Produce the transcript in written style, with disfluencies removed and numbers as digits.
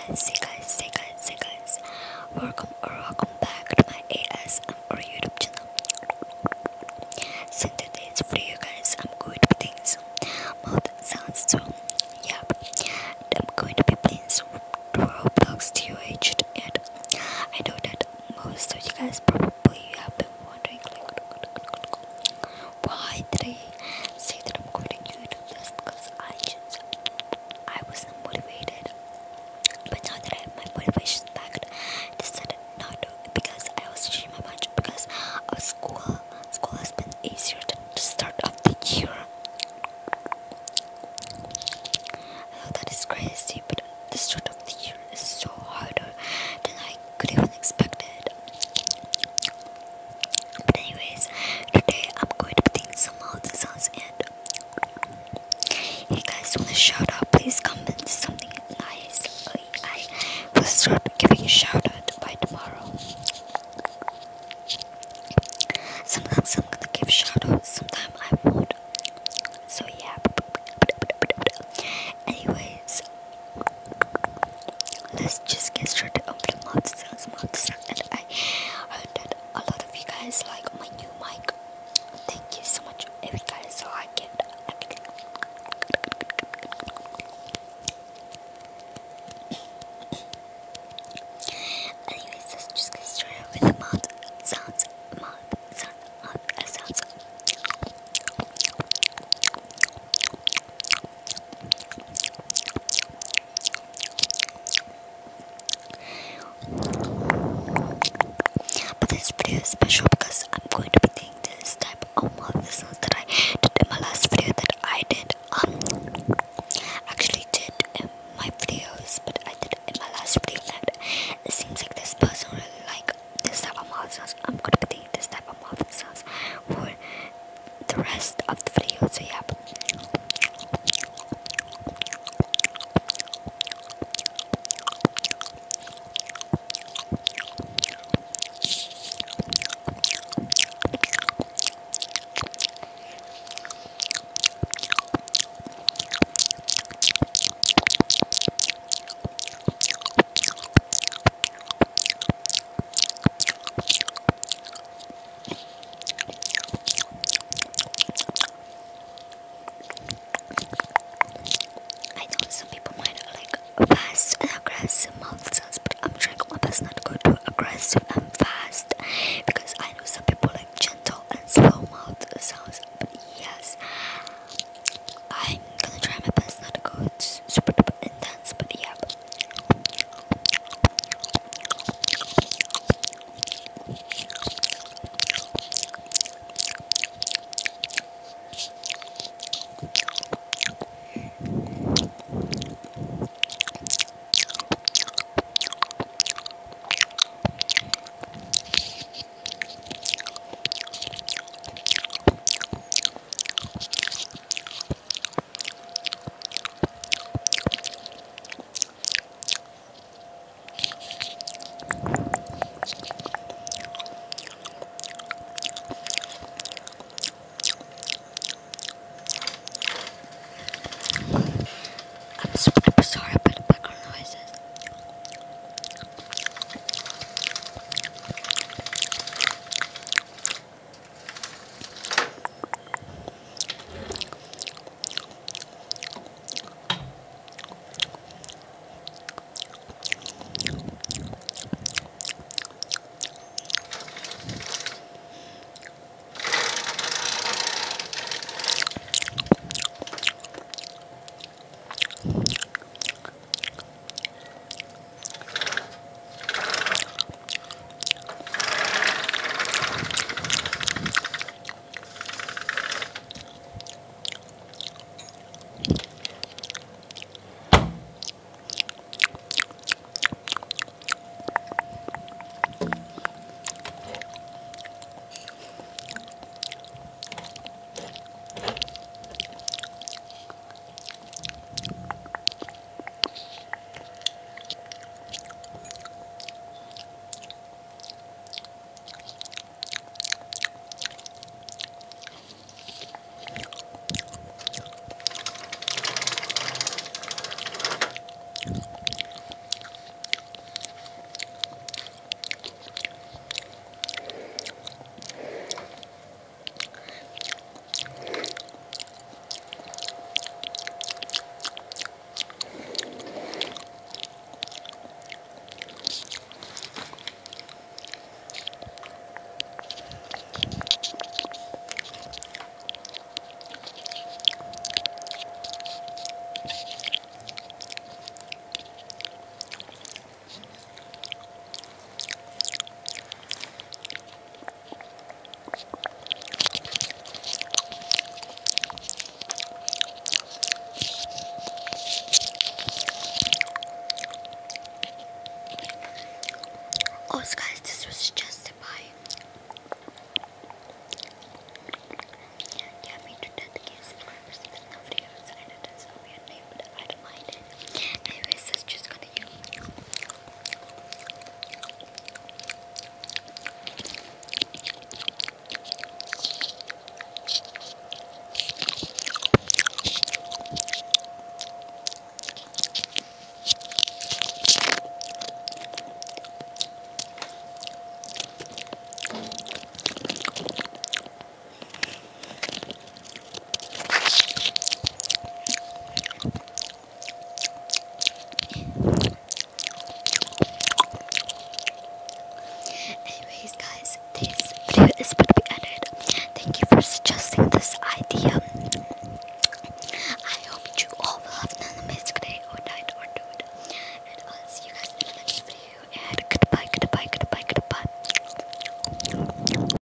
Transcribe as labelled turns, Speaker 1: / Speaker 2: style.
Speaker 1: Hey guys, welcome back to my ASMR YouTube channel. So in today's video guys, I'm going to be doing some mouth sounds. So yeah, I'm going to be playing some Roblox TOH, and I know that most of you guys probably have been wondering like, why did I say that I'm going to YouTube just because I wasn't motivated. But now that I have my motivation back, I decided not to because I was changing my mind because of school. School has been easier than the start of the year. I know that is crazy, but the start of the year is so harder than I could even expected. But anyways, today I'm going to be doing some mouth sounds, and if you guys want to shout out, please comment something nice. I will start giving a shout out by tomorrow. Sometimes I'm gonna give shout outs, sometimes I won't. So yeah. Anyways, let's just get started on the mouth sounds. And I heard that a lot of you guys like my new mic. Thank you so much if you guys like it. Anyways, let's just get started with the mouth sounds. Mouth sounds. But this video is special because I'm going to be doing this type of mouth sounds that I did in my last video that I did. Actually did in my videos, but I did it in my last video, and it seems like this person really like this type of mouth sounds. I'm gonna be doing this type of mouth sounds for the rest of the video. So yeah. there's just